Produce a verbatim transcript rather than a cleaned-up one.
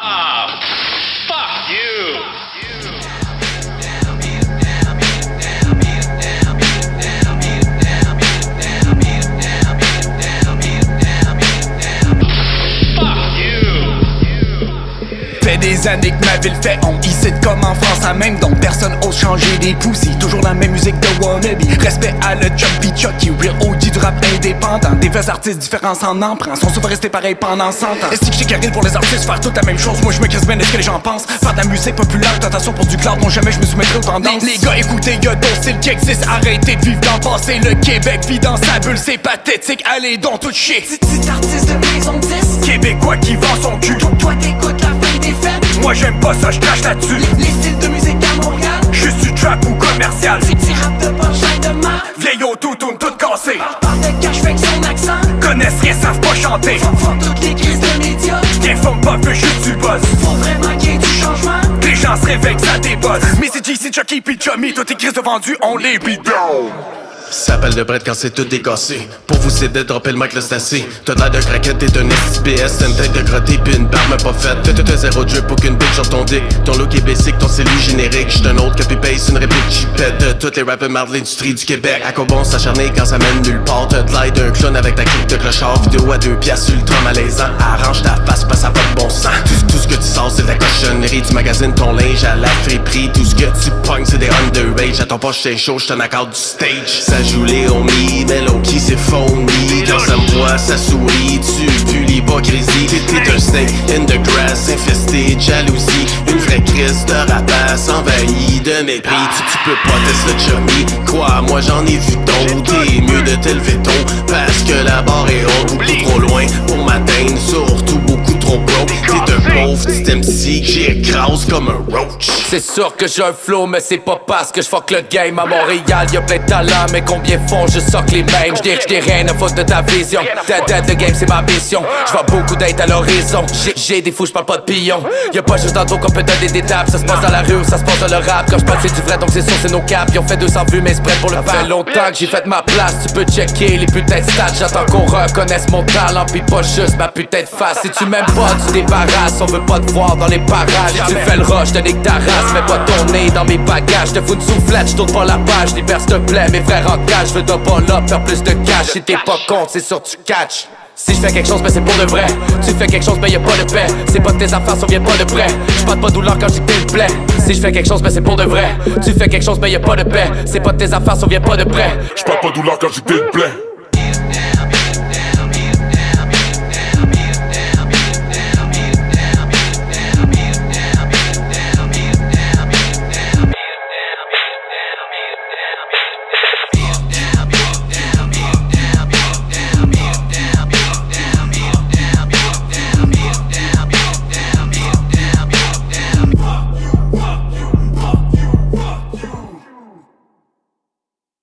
Ah, fuck you. Fait des années que ma ville fait honte, ici comme en France à même, donc personne ose changer des poussies. Toujours la même musique de wannabe, respect à le jumpy chucky, real O G du rap indépendant. Des vrais artistes différents s'en en prend, sont souvent restés pareils pendant cent ans. Est-ce que j'ai carré pour les artistes faire toute la même chose? Moi je me casse bien de ce que les gens pensent. Faire de la musique populaire, tentation pour du cloud, non jamais je me soumettrai aux tendances. Les, les gars écoutez, y'a d'autres styles qui existent, arrêtez de vivre dans le passé. Le Québec vit dans sa bulle, c'est pathétique, allez donc tout chier. Petit artiste de maison dix, Québécois qui vend son cul. toi, toi t'écoutes la fin des fêtes. Moi j'aime pas ça, je crache là-dessus. Les, les styles de musique à Montréal, Juste du trap ou commercial. petit rap de punchline de marde. Vieille auto-tune toute cassée. Parle de cash avec son accent. Connaissent rien, savent pas chanter. Font, font toutes les crises de médias. Bien font pas, fait juste du buzz. Faut vraiment qu'il y ait du changement. Les gens se réveillent, ça débosse. Mais c'est J C, Chucky pis Chummy, toutes les crises de vendus, on les beat down. Ça appelle de prêtre quand c'est tout décassé. Pour vous c'est de dropper le mic, là c'est assez. T'as l'air de craquette, t'es un S P S, t'as une tête de grotté pis une barbe pas faite. T'as tout un zéro drip, aucune bitch sur ton dick. Ton look est basic, ton cellule générique. J'suis un autre copy-paste, une réplique chipette de toutes les rappers marre de l'industrie du Québec. À quoi bon s'acharner quand ça mène nulle part? T'as de l'air d'un clown avec ta clique de clochard. Vidéo à deux piastres, ultra malaisant. Arrange ta face, passe à pas de bon sens. Tout, tout ce que tu sors c'est de la cochonnerie. Tu magasines ton linge à la friperie. Tout ce que tu pognes c'est des underage. J'attends pas j'suis chaud, j'suis un accord du stage. Ça joue les homies, mais low-key c'est phony. Quand ça me voit, ça sourit, tu pues l'hypocrisie. T'es un snake in the grass, infesté de jalousie. Une vraie crise de rapace envahie de mépris. Tu, tu peux pas tester le chummy, crois moi j'en ai vu d'autres. T'es mieux de t'élever tôt, parce que la barre est haute. Beaucoup trop loin pour m'atteindre, surtout beaucoup trop broke. T'es un pauvre petit M C que j'écrase comme un roach. C'est sûr que j'ai un flow, mais c'est pas parce que je fuck le game. À Montréal, y'a plein de talents, mais combien font je sock les mêmes. J'dis j'dis rien à foutre de ta vision. Dead dead the game, c'est ma mission. J'vois beaucoup d'être à l'horizon. J'ai des fous, j'parle pas de pion. Y'a pas juste dans ton qu'on peut donner des tapes. Ça se passe dans la rue, ça se passe dans le rap. Quand j'parle c'est du vrai, donc c'est sûr c'est nos caps. Ils ont fait deux cents vues, mais c'est prêt pour le faire. Ça fait longtemps que j'ai fait ma place. Tu peux checker les putains de stats. J'attends qu'on reconnaisse mon talent, pis pas juste ma putain de face. Si tu m'aimes pas, tu débarrasses. On veut pas te voir dans les parages. Si tu fais le rush, te nique ta race. Mets pas ton nez dans mes bagages. Te fous une soufflette, j'tourne pas la page. Libère s'il te plaît, mes frères en cage. J'veux de pas là, faire plus de cash. Si t'es pas con, c'est sûr tu catch. Si je fais quelque chose, ben c'est pour de vrai. Tu fais quelque chose, ben y'a pas de paix. C'est pas de tes affaires, ça vient pas de près. J'parte pas de douleur quand j'étais le plaît. Si je fais quelque chose, ben c'est pour de vrai. Tu fais quelque chose, ben y'a pas de paix. C'est pas de tes affaires, ça vient pas de près. J'parle pas de douleur quand j'étais le plaît.